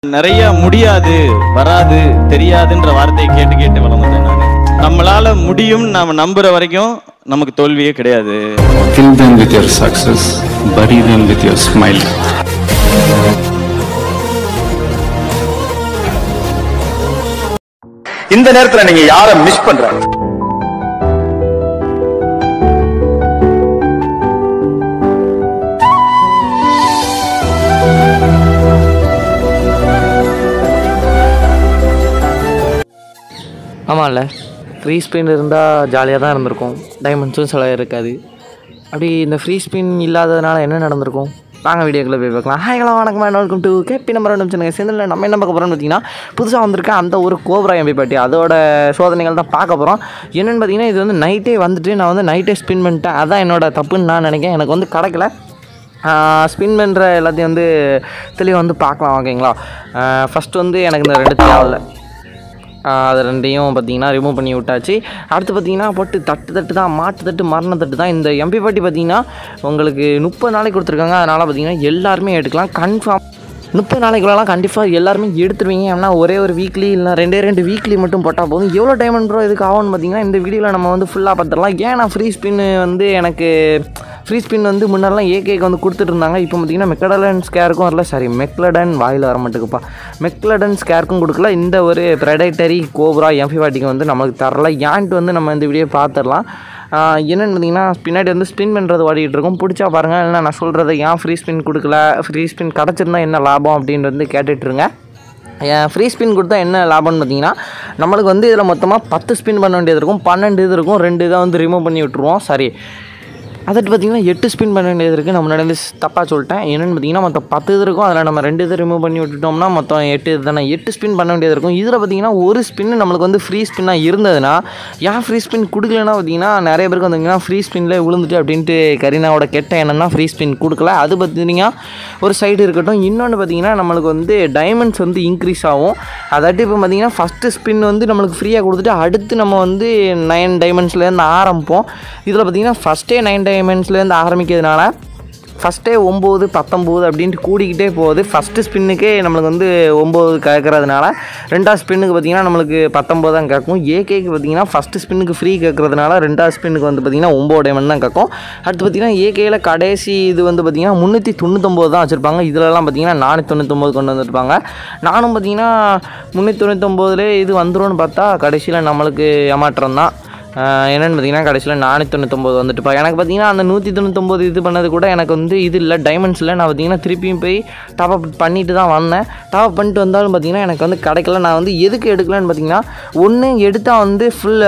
நிறைய முடியாது வராது தெரியாதுன்ற வார்த்தையை கேட்டு கேட்டு வளர்ந்தேன் நான். நம்மளால முடியும் நாம நம்புற வரைக்கும் நமக்கு தோல்வியே கிடையாது. Kill them with your success, bury them with your smile. இந்த நேரத்துல நீங்க யாரை மிஸ் பண்றாங்க? ஆமாம்ல, ஃப்ரீ ஸ்பின் இருந்தால் ஜாலியாக தான் இருந்திருக்கும், டைமண்ட்ஸும் செலவு இருக்காது. அப்படி இந்த ஃப்ரீ ஸ்பின் இல்லாததுனால என்ன நடந்திருக்கும்? நாங்கள் வீடியோக்குள்ளே போய் பார்க்கலாம். ஹாய்களா, வணக்கம், welcome to KB number 1 channel. சேர்ந்து நம்ம என்ன பார்க்க போகிறோம்னு பார்த்தீங்கன்னா, புதுசாக வந்திருக்கேன் அந்த ஒரு கோப்ரா MP40 அதோட சோதனைகள் தான் பார்க்க போகிறோம். என்னென்னு பார்த்தீங்கன்னா, இது வந்து நைட்டே வந்துட்டு நான் வந்து நைட்டே ஸ்பின் பண்ணிட்டேன். அதான் என்னோட தப்புன்னு நான் நினைக்கிறேன். எனக்கு வந்து கிடைக்கல. ஸ்பின் பண்ணுற எல்லாத்தையும் வந்து தெளிவாக வந்து பார்க்கலாம், ஓகேங்களா? ஃபஸ்ட்டு வந்து எனக்கு இந்த 2 தேவையில்லை, அது 2ஐயும் பார்த்திங்கன்னா ரிமூவ் பண்ணி விட்டாச்சு. அடுத்து பார்த்திங்கன்னா போட்டு தட்டு தான், மாட்டு தட்டு, மரண தட்டு தான். இந்த MP40 பார்த்திங்கன்னா உங்களுக்கு 30 நாளைக்கு கொடுத்துருக்காங்க. அதனால் பார்த்திங்கன்னா எல்லாருமே எடுக்கலாம், கன்ஃபார்ம் 30 நாளைக்குள்ளலாம் கண்டிப்பாக எல்லாருமே எடுத்துருவீங்க. ஏன்னா ஒரே ஒரு வீக்லி இல்லை 2 வீக்லி மட்டும் போட்டால் போதும். எவ்வளோ டைமண்ட் ப்ரோ இதுக்கு ஆகும்னு பார்த்திங்கன்னா இந்த வீடியோவில் நம்ம வந்து ஃபுல்லாக பார்த்துடலாம். ஏன்னா ஃப்ரீ ஸ்பின் வந்து எனக்கு ஃப்ரீ ஸ்பின் வந்து முன்னெல்லாம் AK வந்து கொடுத்துட்டு இருந்தாங்க. இப்போ பார்த்திங்கன்னா மெக்லடன் வரல, சாரி மெக்லடன் வாயில் வர மாட்டேங்குப்பா, மெக்லடன் ஸ்கேருக்கும் கொடுக்கல. இந்த ஒரு ப்ரெடேட்டரி கோப்ரா MP40 வந்து நம்மளுக்கு தரல. ஏன்ட்டு வந்து நம்ம இந்த வீடியோ பார்த்துடலாம். என்னென்னு பார்த்தீங்கன்னா, பின்னாடி வந்து ஸ்பின் பண்ணுறது ஓடிக்கிட்டு இருக்கும். பிடிச்சா பாருங்கள், இல்லைனா நான் சொல்கிறத ஏன் ஃப்ரீ ஸ்பின் கொடுக்கல, ஃப்ரீ ஸ்பின் கிடச்சிருந்தா என்ன லாபம் அப்படின்ட்டு வந்து கேட்டுட்ருங்க. ஃப்ரீ ஸ்பின் கொடுத்தா என்ன லாபம்னு பார்த்தீங்கன்னா, நம்மளுக்கு வந்து இதில் மொத்தமாக 10 ஸ்பின் பண்ண வேண்டியது இருக்கும், 12 இது இருக்கும், 2 இதை வந்து ரிமூவ் பண்ணி விட்டுருவோம். சரி, அதட்டு பார்த்திங்கன்னா 8 ஸ்பின் பண்ண வேண்டியது இருக்குது. நம்ம நடந்து தப்பாக சொல்லிட்டேன். என்னென்னு பார்த்தீங்கன்னா மொத்தம் 10 இது இருக்கும், அதில் நம்ம 2 இதை ரிமூவ் பண்ணி விட்டுட்டோம்னா மொத்தம் 8 இது தானே, 8 ஸ்பின் பண்ண வேண்டியது இருக்கும். இதில் பார்த்திங்கன்னா ஒரு ஸ்பின்னு நம்மளுக்கு வந்து ஃப்ரீ ஸ்பின்னாக இருந்ததுன்னா, ஏன் ஃப்ரீ ஸ்பின் கொடுக்கலன்னா பார்த்திங்கன்னா நிறைய பேருக்கு வந்தீங்கன்னா ஃப்ரீ ஸ்பின்லேயே விழுந்துட்டு அப்படின்ட்டு கரீனாவோட கெட்ட எண்ணம்னா ஃப்ரீ ஸ்பின் கொடுக்கல. அது பார்த்திங்கன்னா ஒரு சைடு இருக்கட்டும். இன்னொன்று பார்த்திங்கன்னா நம்மளுக்கு வந்து டைமண்ட்ஸ் வந்து இன்க்ரீஸ் ஆகும். அதாட்டி இப்போ பார்த்திங்கன்னா ஃபஸ்ட்டு ஸ்பின் வந்து நம்மளுக்கு ஃப்ரீயாக கொடுத்துட்டு அடுத்து நம்ம வந்து 9 டைமண்ட்ஸ்லேருந்து ஆரம்பிப்போம். இதில் பார்த்திங்கன்னா ஃபஸ்ட்டே 9 டைமண்ட்ஸ்லேருந்து ஆரம்பிக்கிறதுனால ஃபஸ்ட்டே 9, 19 அப்படின்ட்டு கூடிக்கிட்டே போகுது. ஃபஸ்ட்டு ஸ்பின்னுக்கே நம்மளுக்கு வந்து 9 கேட்குறதுனால, 2வது ஸ்பின்னுக்கு பார்த்திங்கன்னா நம்மளுக்கு 19 தான் கேட்கும். AKக்கு பார்த்திங்கன்னா ஃபஸ்ட்டு ஸ்பின்னுக்கு ஃப்ரீ கேட்குறதுனால 2வது ஸ்பின்னுக்கு வந்து பார்த்திங்கன்னா 9 டைமண்ட் தான் கேட்கும். அடுத்து பார்த்திங்கன்னா AKயில் கடைசி இது வந்து பார்த்திங்கன்னா 399 தான் வச்சுருப்பாங்க. இதிலலாம் பார்த்திங்கன்னா 499 கொண்டு வந்துருப்பாங்க. நானும் பார்த்திங்கன்னா 399 இது வந்துடும்னு பார்த்தா கடைசியில் நம்மளுக்கு ஏமாற்றம் தான். என்னென்னு பார்த்தீங்கன்னா கடைசியில் 499 வந்துட்டுப்பா. எனக்கு பார்த்தீங்கன்னா அந்த 199 இது பண்ணது கூட எனக்கு வந்து இது இல்லை, டைமண்ட்ஸ் இல்லை. நான் பார்த்தீங்கன்னா திருப்பியும் போய் டாப் அப் பண்ணிட்டு தான் வந்தேன். டாப் அப் பண்ணிட்டு வந்தாலும் பார்த்தீங்கன்னா எனக்கு வந்து கிடைக்கல. நான் வந்து எதுக்கு எடுக்கலன்னு பார்த்தீங்கன்னா, ஒன்று எடுத்தால் வந்து ஃபுல்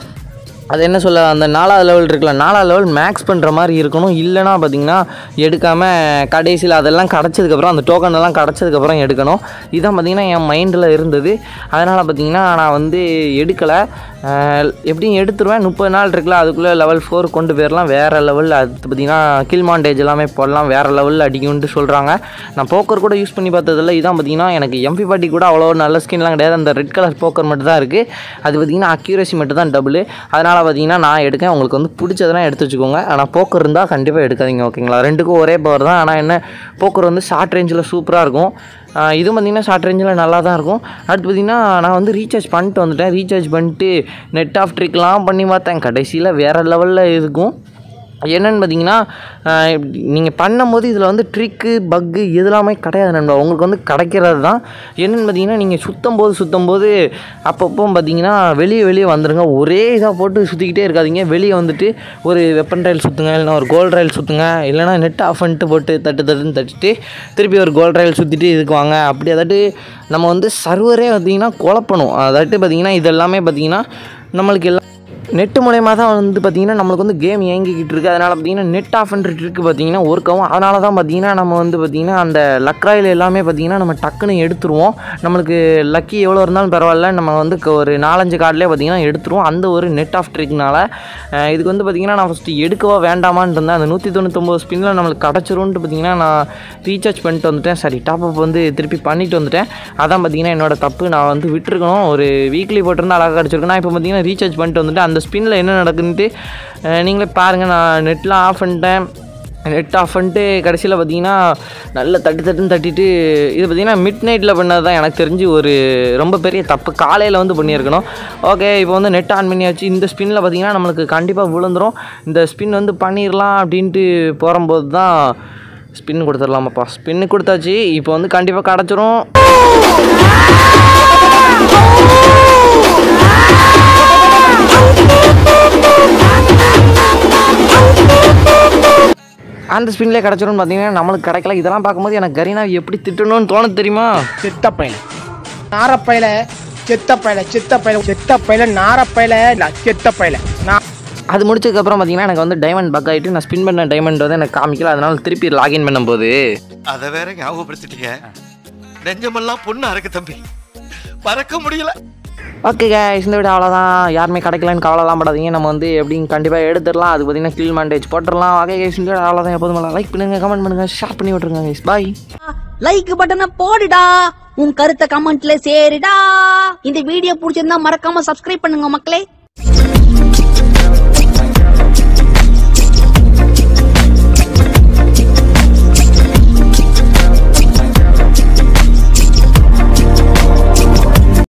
அது என்ன சொல்ல, அந்த 4வது லெவல் இருக்குல்ல, 4வது லெவல் மேக்ஸ் பண்ணுற மாதிரி இருக்கணும். இல்லைனா பார்த்திங்கன்னா எடுக்காமல் கடைசியில் அதெல்லாம் கிடச்சதுக்கப்புறம், அந்த டோக்கன் எல்லாம் கிடச்சதுக்கப்புறம் எடுக்கணும். இதுதான் பார்த்திங்கன்னா என் மைண்டில் இருந்தது. அதனால் பார்த்திங்கன்னா நான் வந்து எடுக்கலை. எப்படியும் எடுத்துருவேன். 30 நாள் இருக்குல்ல, அதுக்குள்ளே லெவல் 4 கொண்டு போயிடலாம். வேறு லெவலில் அது பார்த்திங்கன்னா 𝘿𝙄𝙎𝙬𝙚 எல்லாமே போடலாம், வேறு லெவலில் அடிக்கும்ட்டு சொல்கிறாங்க. நான் போக்கர் கூட யூஸ் பண்ணி பார்த்ததில்ல. இதான் பார்த்திங்கன்னா எனக்கு MP40 கூட அவ்வளோ நல்ல ஸ்கின்லாம் கிடையாது. அந்த ரெட் கலர் போக்கர் மட்டும் தான் இருக்குது. அது பார்த்திங்கன்னா அக்யூரேசி மட்டும் தான் டபுள். அதனால் பார்த்திங்கன்னா நான் எடுக்கேன். உங்களுக்கு வந்து பிடிச்சதெல்லாம் எடுத்து வச்சுக்கோங்க. ஆனால் போக்கர் இருந்தால் கண்டிப்பாக எடுக்காதீங்க, ஓகேங்களா? 2க்கும் ஒரே பவர் தான். ஆனால் என்ன, போக்கர் வந்து ஷார்ட் ரேஞ்சில் சூப்பராக இருக்கும். இதுவும் பார்த்திங்கன்னா ஷார்ட் ரேஞ்சில் நல்லா தான் இருக்கும். அடுத்து பார்த்திங்கன்னா நான் வந்து ரீசார்ஜ் பண்ணிட்டு வந்துட்டேன். ரீசார்ஜ் பண்ணிட்டு நெட் ஆஃப் ட்ரிக்லாம் பண்ணி பார்த்தேன். கடைசியில் வேறு லெவலில் இருக்கும். என்னென்னு பார்த்தீங்கன்னா, நீங்கள் பண்ணும்போது இதில் வந்து ட்ரிக்கு பக்கு எதுலாமே கிடையாது நண்பா, உங்களுக்கு வந்து கிடைக்கிறது தான். என்னென்னு பார்த்தீங்கன்னா, நீங்கள் சுற்றும் போது அப்பப்போ பார்த்தீங்கன்னா வெளியே வந்துடுங்க. ஒரே இதாக போட்டு சுற்றிக்கிட்டே இருக்காதிங்க. வெளியே வந்துட்டு ஒரு வெப்பன் ரயில் சுற்றுங்க, இல்லைனா ஒரு கோல்டு ரயில் சுற்றுங்க, இல்லைனா நெட் ஆஃப் பண்ணிட்டு போட்டு தட்டுன்னு தட்டிட்டு திருப்பி ஒரு கோல்டு ரயில் சுற்றிட்டு இதுக்கு வாங்க. அப்படி அதாட்டு நம்ம வந்து சர்வரே பார்த்திங்கன்னா குழப்பணும். அதாட்டு பார்த்திங்கன்னா இதெல்லாமே பார்த்திங்கன்னா நம்மளுக்கு எல்லாம் நெட்டு மூலயமா தான் வந்து பார்த்திங்கன்னா நம்மளுக்கு வந்து கேம் இயங்கிக்கிட்டு இருக்குது. அதனால் பார்த்திங்கன்னா நெட் ஆஃப் பண்ணுற ட்ரிக்கு பார்த்திங்கன்னா ஒர்க் ஆகும். அதனால தான் பார்த்திங்கன்னா நம்ம வந்து பார்த்திங்கன்னா அந்த லக்ராயில் எல்லாமே பார்த்திங்கன்னா நம்ம டக்குன்னு எடுத்துருவோம். நம்மளுக்கு லக்கி எவ்வளோ இருந்தாலும் பரவாயில்ல, நம்ம வந்து ஒரு 4-5 கார்டிலே பார்த்திங்கன்னா எடுத்துருவோம். அந்த ஒரு நெட் ஆஃப் ட்ரிக்னால இதுக்கு வந்து பார்த்திங்கன்னா நான் ஃபஸ்ட்டு எடுக்கவா வேண்டாமான்னு இருந்தேன். அந்த 199 ஸ்பின்னில் நம்மளுக்கு கிடச்சிரும்ன்ட்டு பார்த்திங்கன்னா நான் ரீசார்ஜ் பண்ணிட்டு வந்துட்டேன். சரி, டாப் அப் வந்து திருப்பி பண்ணிட்டு வந்துட்டேன். அதான் பார்த்திங்கன்னா என்னோட தப்பு. நான் வந்து விட்டுருக்கணும். ஒரு வீக்லி போட்டிருந்தா அழகாக கிடச்சிருக்கேன். நான் இப்போ பார்த்திங்கன்னா ரீசார்ஜ் பண்ணிட்டு வந்துட்டு அந்த ஸ்பின்னில் என்ன நடக்குதுன்ட்டு நீங்களே பாருங்கள். நான் நெட்லாம் ஆஃப் பண்ணிட்டேன். நெட் ஆஃப் பண்ணிட்டு கடைசியில் பார்த்தீங்கன்னா நல்லா தட்டுன்னு தட்டிட்டு இது பார்த்திங்கன்னா மிட் நைட்டில் பண்ணது தான் எனக்கு தெரிஞ்சு ஒரு ரொம்ப பெரிய தப்பு. காலையில் வந்து பண்ணியிருக்கணும். ஓகே, இப்போ வந்து நெட் ஆன் பண்ணியாச்சு. இந்த ஸ்பின்னில் பார்த்திங்கன்னா நம்மளுக்கு கண்டிப்பாக விழுந்துடும். இந்த ஸ்பின் வந்து பண்ணிடலாம் அப்படின்ட்டு போகும்போது தான் ஸ்பின் கொடுத்துடலாமாப்பா. ஸ்பின்னு கொடுத்தாச்சு. இப்போ வந்து கண்டிப்பாக கிடச்சிரும். அந்த ஸ்பின்லேயே கிடச்சிரும்னு பார்த்தீங்கன்னா நம்மளுக்கு கிடைக்கல. இதெல்லாம் பார்க்கும்போது எனக்கு கரீனா எப்படி திட்டணும்னு தோணுது தெரியுமா? செத்தப்பையில நாரப்பையில செத்தப்பையில நாரப்பையில செத்தப்பையில நான் அது முடிச்சதுக்கப்புறம் பார்த்தீங்கன்னா எனக்கு வந்து டைமண்ட் பக் ஆகிட்டு நான் ஸ்பின் பண்ண டைமண்ட் வந்து எனக்கு காமிக்கல. அதனால திருப்பி லாகின் பண்ணும்போது அதை வேற ஞாபகப்படுத்திட்டீங்க. நெஞ்சமெல்லாம் பொண்ணா இருக்கு தம்பி, மறக்க முடியல. ஓகே கைஸ், இந்த வீடியோ அவ்வளோதான். யாருமே கிடைக்கலன்னு கவலைலாம் படாதீங்க. நம்ம வந்து எப்படின்னு கண்டிப்பாக எடுத்துடலாம். அது பார்த்தீங்கன்னா 𝘿𝙄𝙎𝙬𝙀 போட்டுடலாம். ஓகே கைஸ், இந்த வீடியோ அவ்வளோதான். எப்போதும் லைக் பண்ணுங்கள், கமெண்ட் பண்ணுங்கள், ஷேர் பண்ணி விட்ருங்க கைஸ். பாய். லைக் பட்டனை போடுடா, உன் கருத்தை கமெண்ட்ல சேருடா. இந்த வீடியோ பிடிச்சிருந்தா மறக்காம சப்ஸ்கிரைப் பண்ணுங்க மக்களே.